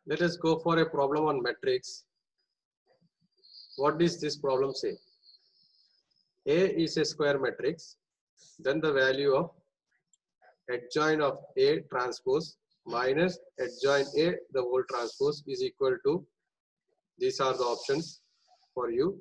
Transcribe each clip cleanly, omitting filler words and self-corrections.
Let us go for a problem on matrix. What does this problem say? A is a square matrix. Then the value of adjoint of A transpose minus adjoint A the whole transpose is equal to, these are the options for you.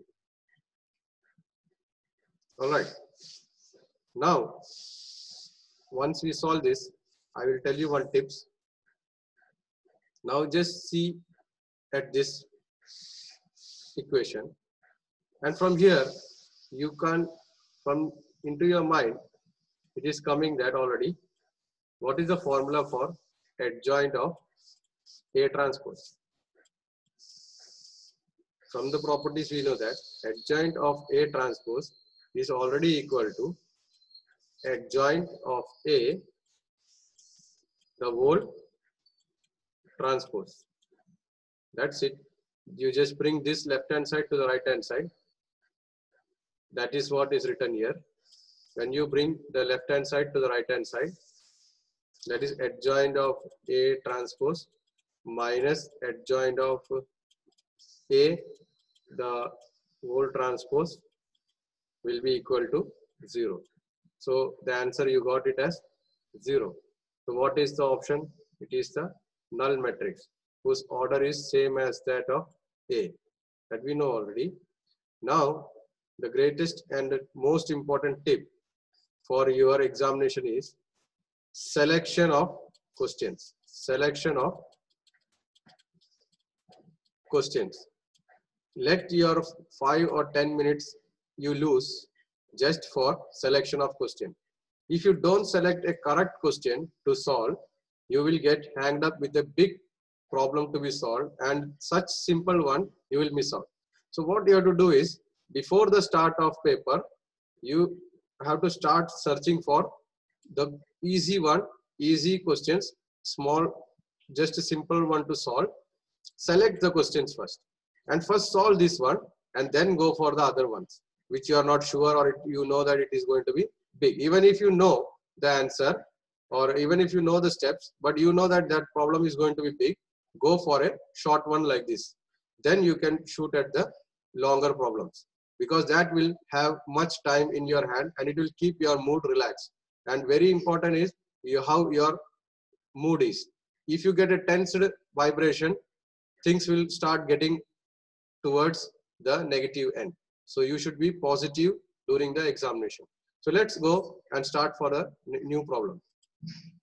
All right. Now, once we solve this, I will tell you one tips. Now just see at this equation, and from here you can, from into your mind, it is coming that already. What is the formula for adjoint of A transpose? From the properties we know that adjoint of A transpose is already equal to adjoint of A the whole transpose. That's it. You just bring this left hand side to the right hand side. That is what is written here. When you bring the left hand side to the right hand side, that is adjoint of A transpose minus adjoint of A the whole transpose will be equal to 0. So the answer you got it as 0. So what is the option? It is the null matrix whose order is same as that of A, that we know already. Now the greatest and most important tip for your examination is selection of questions. Selection of questions. Let your 5 or 10 minutes you lose just for selection of question. If you don't select a correct question to solve, you will get hanged up with a big problem to be solved, and such simple one you will miss out. So what you have to do is, before the start of paper, you have to start searching for the easy one, easy questions, small, just a simple one to solve. Select the questions first, and first solve this one, and then go for the other ones which you are not sure, or you know that it is going to be big. Even if you know the answer, or even if you know the steps, but you know that that problem is going to be big, go for a short one like this. Then you can shoot at the longer problems, because that will have much time in your hand and it will keep your mood relaxed. And very important is how your mood is. If you get a tensed vibration, things will start getting towards the negative end. So you should be positive during the examination. So let's go and start for a new problem.